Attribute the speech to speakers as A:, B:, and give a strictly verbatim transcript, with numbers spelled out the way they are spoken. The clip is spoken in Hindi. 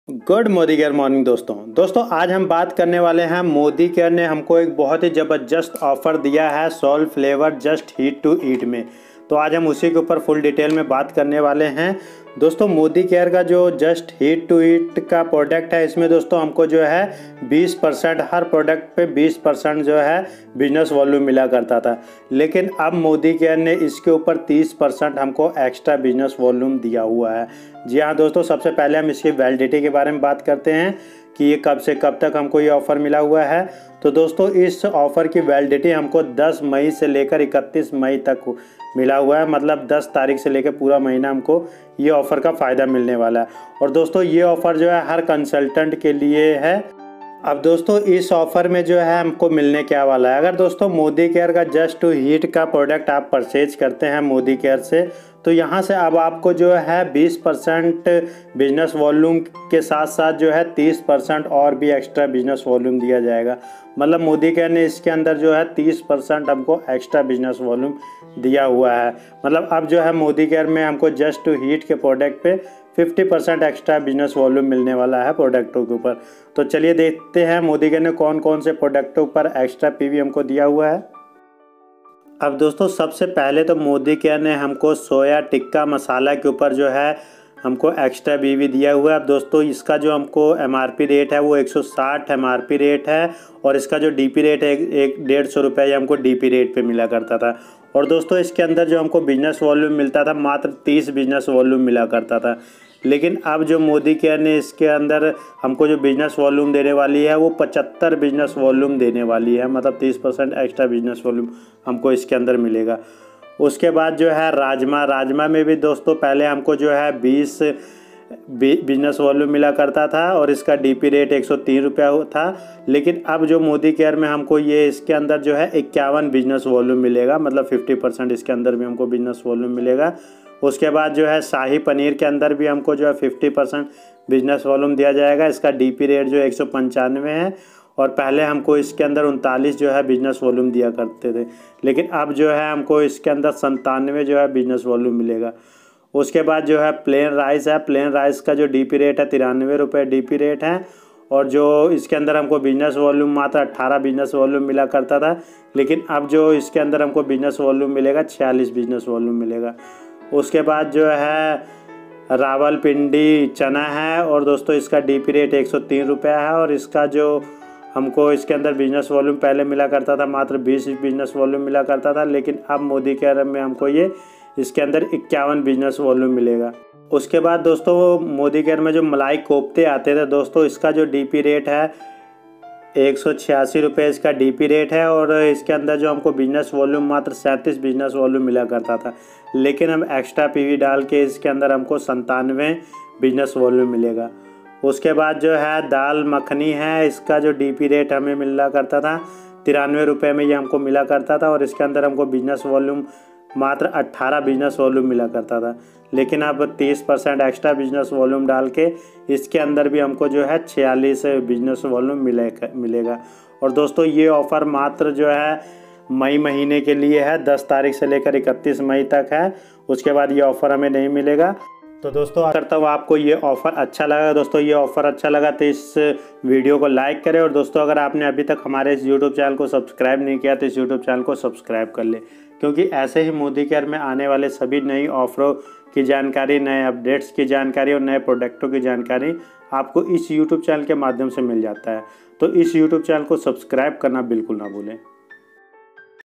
A: गुड मोदी केयर मॉर्निंग दोस्तों दोस्तों आज हम बात करने वाले हैं। मोदी केयर ने हमको एक बहुत ही ज़बरदस्त ऑफ़र दिया है सॉल्व flavour just heat to eat में। तो आज हम उसी के ऊपर फुल डिटेल में बात करने वाले हैं। दोस्तों मोदी केयर का जो जस्ट हीट टू ईट का प्रोडक्ट है, इसमें दोस्तों हमको जो है बीस परसेंट हर प्रोडक्ट पे बीस परसेंट जो है बिजनेस वॉल्यूम मिला करता था, लेकिन अब मोदी केयर ने इसके ऊपर तीस परसेंट हमको एक्स्ट्रा बिजनेस वॉल्यूम दिया हुआ है। जी हाँ दोस्तों, सबसे पहले हम इसकी वैलिडिटी के बारे में बात करते हैं कि ये कब से कब तक हमको ये ऑफ़र मिला हुआ है। तो दोस्तों इस ऑफ़र की वैलिडिटी हमको दस मई से लेकर इकतीस मई तक मिला हुआ है, मतलब दस तारीख से लेकर पूरा महीना हमको ये ऑफ़र का फ़ायदा मिलने वाला है। और दोस्तों ये ऑफ़र जो है हर कंसल्टेंट के लिए है। अब दोस्तों इस ऑफ़र में जो है हमको मिलने क्या वाला है, अगर दोस्तों मोदी केयर का जस्ट टू हीट का प्रोडक्ट आप परचेज करते हैं मोदी केयर से, तो यहाँ से अब आपको जो है बीस परसेंट बिजनेस वॉल्यूम के साथ साथ जो है तीस परसेंट और भी एक्स्ट्रा बिजनेस वॉल्यूम दिया जाएगा। मतलब मोदी केयर ने इसके अंदर जो है तीस परसेंट हमको एक्स्ट्रा बिजनेस वॉल्यूम दिया हुआ है। मतलब अब जो है मोदी केयर में हमको जस्ट टू हीट के प्रोडक्ट पे पचास परसेंट एक्स्ट्रा बिजनेस वॉल्यूम मिलने वाला है प्रोडक्टों के ऊपर। तो चलिए देखते हैं मोदी केयर ने कौन कौन से प्रोडक्टों पर एक्स्ट्रा पीवी हमको दिया हुआ है। अब दोस्तों सबसे पहले तो मोदी केयर ने हमको सोया टिक्का मसाला के ऊपर जो है हमको एक्स्ट्रा पीवी दिया हुआ है। अब दोस्तों इसका जो हमको एमआरपी रेट है वो एक सौ साठ एमआरपी रेट है, और इसका जो डीपी रेट है एक डेढ़ सौ रुपये हमको डीपी रेट पे मिला करता था। और दोस्तों इसके अंदर जो हमको बिजनेस वॉल्यूम मिलता था मात्र तीस बिजनेस वॉल्यूम मिला करता था, लेकिन अब जो मोदी केयर ने इसके अंदर हमको जो बिजनेस वॉल्यूम देने वाली है वो पचहत्तर बिजनेस वॉल्यूम देने वाली है। मतलब तीस परसेंट एक्स्ट्रा बिजनेस वॉल्यूम हमको इसके अंदर मिलेगा। उसके बाद जो है राजमा राजमा में भी दोस्तों पहले हमको जो है बीस बिजनेस वॉल्यूम मिला करता था और इसका डीपी रेट एक सौ तीन रुपया था, लेकिन अब जो मोदी केयर में हमको ये इसके अंदर जो है इक्यावन बिजनेस वॉल्यूम मिलेगा। मतलब पचास परसेंट इसके अंदर भी हमको बिजनेस वॉल्यूम मिलेगा। उसके बाद जो है शाही पनीर के अंदर भी हमको जो है पचास परसेंट बिजनेस वॉल्यूम दिया जाएगा। इसका डीपी रेट जो एक सौ पंचानवे है, और पहले हमको इसके अंदर उनतालीस जो है बिजनेस वॉल्यूम दिया करते थे, लेकिन अब जो है हमको इसके अंदर संतानवे जो है बिजनेस वॉल्यूम मिलेगा। उसके बाद जो है प्लेन राइस है, प्लेन राइस का जो डीपी रेट है तिरानवे रुपये डीपी रेट है, और जो इसके अंदर हमको बिजनेस वॉल्यूम मात्र अट्ठारह बिजनेस वॉल्यूम मिला करता था, लेकिन अब जो इसके अंदर हमको बिजनेस वॉल्यूम मिलेगा छियालीस बिजनेस वॉल्यूम मिलेगा। उसके बाद जो है रावलपिंडी चना है, और दोस्तों इसका डीपी रेट एक सौ तीन रुपया है, और इसका जो हमको इसके अंदर बिजनेस वॉल्यूम पहले मिला करता था मात्र बीस बिजनेस वॉल्यूम मिला करता था, लेकिन अब मोदी केयर में हमको ये इसके अंदर इक्यावन बिजनेस वॉल्यूम मिलेगा। उसके बाद दोस्तों मोदी केयर में जो मलाई कोफ्ते आते थे दोस्तों, इसका जो डीपी रेट है एक सौ छियासी रुपये इसका डीपी रेट है, और इसके अंदर जो हमको बिजनेस वॉल्यूम मात्र सैंतीस बिजनेस वॉल्यूम मिला करता था, लेकिन हम एक्स्ट्रा पीवी डाल के इसके अंदर हमको संतानवे बिजनेस वॉल्यूम मिलेगा। उसके बाद जो है दाल मखनी है, इसका जो डीपी रेट हमें मिला करता था तिरानवे रुपये में ये हमको मिला करता था, और इसके अंदर हमको बिजनेस वॉल्यूम मात्र अट्ठारह बिजनेस वॉल्यूम मिला करता था, लेकिन अब तीस परसेंट एक्स्ट्रा बिजनेस वॉल्यूम डाल के इसके अंदर भी हमको जो है छियालीस बिजनेस वॉल्यूम मिलेगा मिलेगा और दोस्तों ये ऑफ़र मात्र जो है मई महीने के लिए है, दस तारीख से लेकर इकतीस मई तक है। उसके बाद ये ऑफ़र हमें नहीं मिलेगा। तो दोस्तों आशा करता हूँ आपको ये ऑफ़र अच्छा लगा। दोस्तों ये ऑफ़र अच्छा लगा तो इस वीडियो को लाइक करें, और दोस्तों अगर आपने अभी तक हमारे इस यूट्यूब चैनल को सब्सक्राइब नहीं किया तो इस यूट्यूब चैनल को सब्सक्राइब कर ले, क्योंकि ऐसे ही मोदी केयर में आने वाले सभी नई ऑफ़रों की जानकारी, नए अपडेट्स की जानकारी और नए प्रोडक्टों की जानकारी आपको इस यूट्यूब चैनल के माध्यम से मिल जाता है। तो इस यूट्यूब चैनल को सब्सक्राइब करना बिल्कुल ना भूलें।